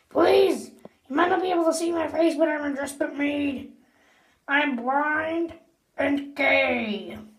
Please, you might not be able to see my face, but I'm in desperate need. I'm blind and gay.